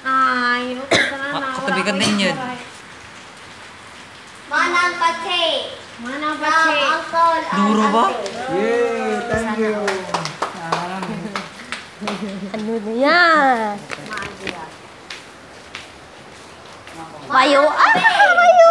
Ay, katabigan din yun. Manang Pache. Manang Pache. Uncle. Duro ba? Yay! Thank you! Ano na yan? Mayo. Ah! Mayo!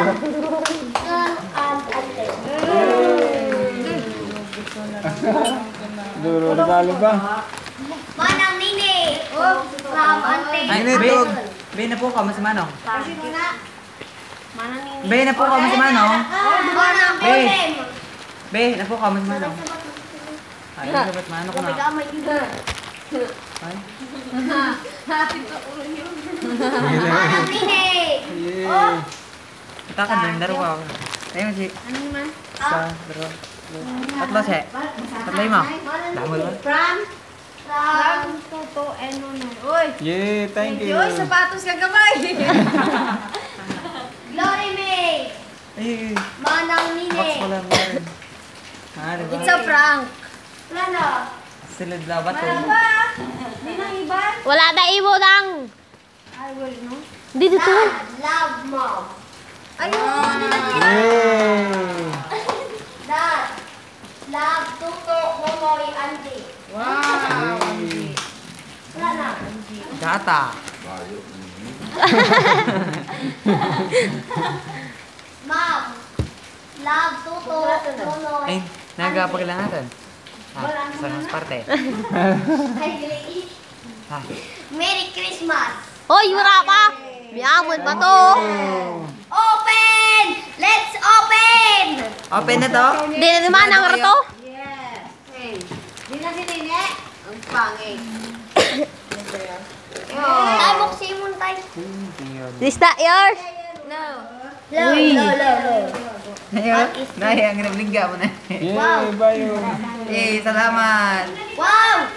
Duro regalo ba? Manang Nini. From Ante. Ay, Initog. Be na po ka, mas manong. Manang Nini. Be na po ka, mas manong. Manang Bolem. Be na po ka, mas manong. Ay, sabat manong ko na. Ay, Manang Nini. Yay! takan din, darawa. Ayun si, Ano naman? sa darawa. Tatlo siya. Tatlo mo. Damo ba? From Toto and Nunoy. Uy! Yay! Thank you! Uy, sapatos ka gabay! Glory May. Ay, Manang box Nini. ko lang meron. Ah, diba? It's a prank. Plano. Silid labat to. Di na iban? Wala na imo nang. I will, no? Dito to. Dad, love mom. Ayun! Yay! Dad, love Tuto, Momoy, Auntie. Wow! Plano. Gata. Mom, love Tuto, Momoy. Ay, nagapagla natin. Ha, sa mas parte. Ha. Merry Christmas. Hoy, wala pa. May amon pa to. Open! Let's open! Open na to? Di na naman ang rato. Yes! Hey, di na si Nene? Ang pangit. Ay, buksin mo tayo. Is that yours? No. Low. Ngayon, nahi, ang ginabligga mo na. Yay! Bayo! Eh, salamat. Wow!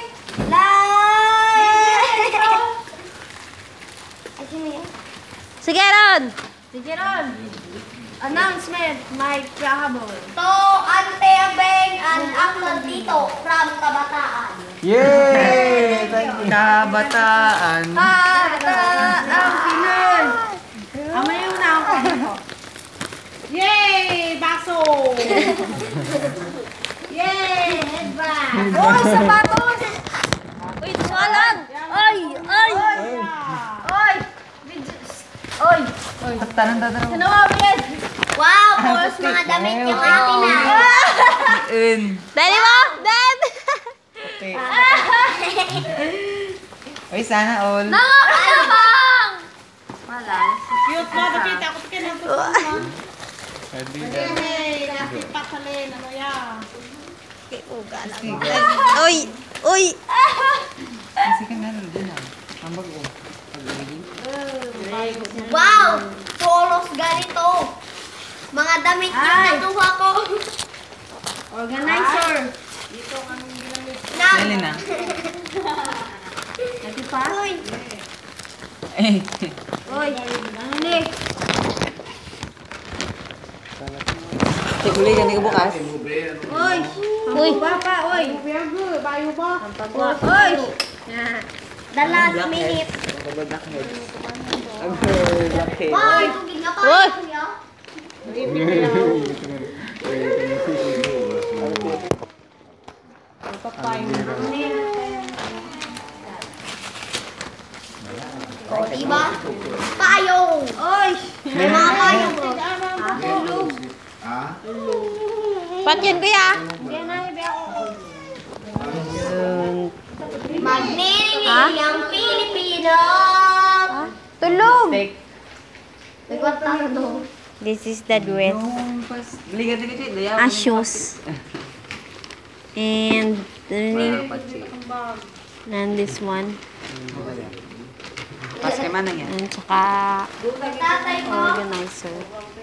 Live! Ay, sino yan? Sige, Ron. Sige Ron. Announcement, may travel. To Ante Abeng and Uncle Tito from Kabataan. Yay! Thank you! Kabataan. Hata ang Pinoy. Amay yung na ako. Yay! Baso! Yay! Headband! Oh, sapatos! Uy, tumalan. Ay, ay. Oy! Oy! Tanong dadaraw. Ano ba, Bian? Wow! Puros mga damit yung akin na. In. Daddy mo? Dad. Okay. Uy, sana all. Nangakalabang. Wala. Cute mo, nakita ko kinagpupo mo. Hey, nakita pa rin. Ano yan? Uy, uy. Kasi ka na din ah. Ang bago. Wow! Polos ganito. Mga damit yung Ay. natuha ko. Organizer. Dali na. Ito pa? Uy! Eh. Oy, ano ni? Huli ka, hindi ka bukas. Oy! Uy. Papa, oy! Bayo ba? Oy! The last minute. Wow! Tugig na pa. Uy. O, diba? Payong! Oy! May mga payong, bro. Pat yun, kuya. Magniringin ang Pilipino. Tulog. Steak. This is the duet. Ligat na kasi. Ashes. And then this one. Pas kay manang yan. And saka Tatay mo. organizer.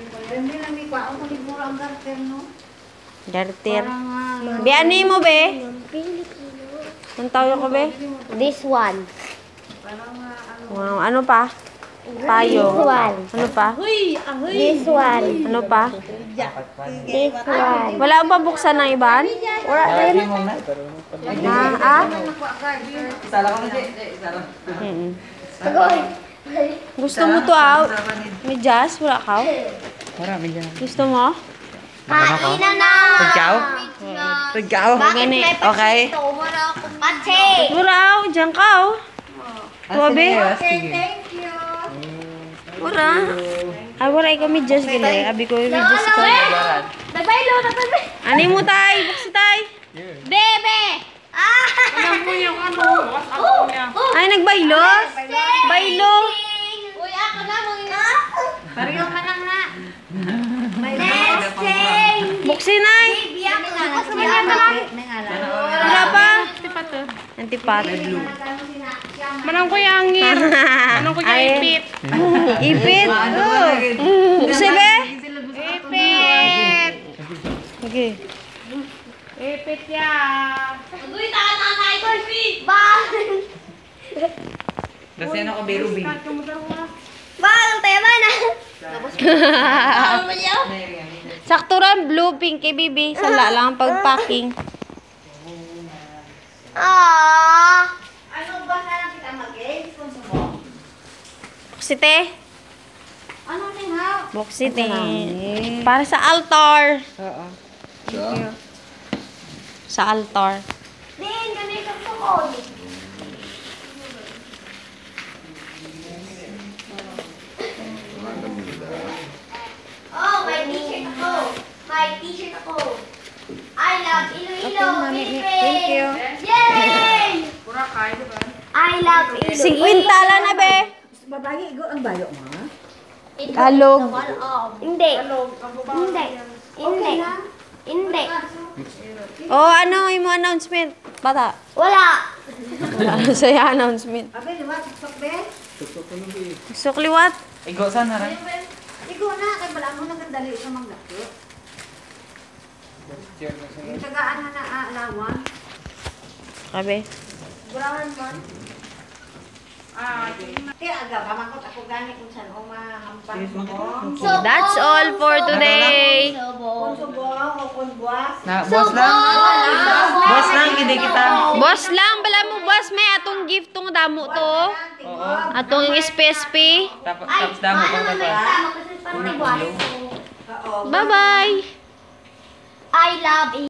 Darter. Be, ano yun mo, be? Ang tawag ko, be? This one. Wow, ano pa? Payong. This one. Ano pa? This one. Ano pa? This one. Wala ang pabuksan ng iban? Wala rin. Ah? Sala ko na siya. Sala. Mm. Agoy. Gusto mo to May jazz? Wala ka? Marami dyan. Gusto mo? Kain na. Tugyaw? Tugyaw? Bakit may Okay. ito? Wala akong pache. Wala Diyan ka Tuwabe? Thank you. Wala. Ay, wala ikaw may jazz gila. Abi ko may jazz ka. Nagbaylo na kami. Ani mo tay? Buksi tay? Bebe. Ah! Ay, nagbaylo? Baylo? Uy, ako na mo ina. Pareho ka lang na. Nesting. Buksi nay? Baby, ako na. Wala pa? Antipat. Manang ko yangin. Manang ko yung ipit. Ipit? Buksi be? Ipit. Okay. Ipit ya. Uy, takanakay ko. Bang. Kasi ano ka, Berubi? Bang, tema na. Ano mo niyo? Sakturan, blue, pink, kay Bibi. Sala lang ang pagpacking. Ano ba na lang kita mag-games? Gusto mo? Buksi te? Ano ning ha? Buksi te. Para sa altar. Oo. Sa altar. Din, ganito sa tukod. Oh, may t-shirt ako. May t-shirt ako. I love Iloilo, Philippines. Thank you. Yay! I love Iloilo. 50 lang na be. Babae, ang bayo mo. Kalog. Hindi. Hindi. Hindi. Hindi. Oh, ano yung mo announcement? Bata. Wala. Ano sa'yo announcement? Abe, di ba? Suksok be? Sukliwat. Igo, saan na rin? Igo na, kay bala mo nagandali sa mga gato. Yung tagaan na alawan. Kabe. Burahan man. Kaya aga, pamakot ako gani kung saan o mahampan mo. That's all for today. Kung subong o kung buwas. Na, boss lang? Boss lang, hindi kita. Boss lang, bala mo boss, may atong gift tong damo to. Oo. Atong SPSP. Tapos damo pa Ano pa. na kasi parang may buwas. Oo. Bye-bye. I love